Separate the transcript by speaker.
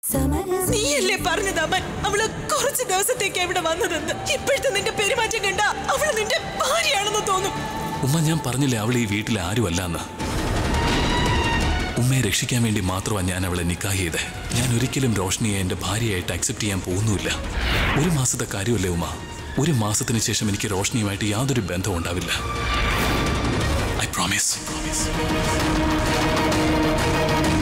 Speaker 1: നീയല്ലേ പറഞ്ഞത് അമ്മൻ അവള് കുറച്ച് ദിവസത്തേക്ക് ഇവിടെ വന്നതെന്ന്. ഇപ്പോഴത്തെ നിന്റെ പെരുമാറ്റം കണ്ട അവള് നിന്റെ ഭാര്യയാണെന്ന് തോന്നും.
Speaker 2: ഉമ്മ, ഞാൻ പറഞ്ഞില്ലേ അവൾ ഈ വീട്ടിൽ ആരുമല്ല എന്ന്. ഉമ്മയെ രക്ഷിക്കാൻ വേണ്ടി മാത്രമാണ് ഞാൻ അവളെ നിക്കാഹ് ചെയ്തത്. ഞാൻ ഒരിക്കലും റോഷ്നിയെ എൻ്റെ ഭാര്യയായിട്ട് അക്സെപ്റ്റ് ചെയ്യാൻ പോകുന്നുമില്ല. 1 മാസത്തെ കാര്യമല്ലേ ഉമ്മ? 1 മാസത്തിന് ശേഷം എനിക്ക് റോഷ്നിയുമായിട്ട് യാതൊരു ബന്ധവും ഉണ്ടാവില്ല. I promise.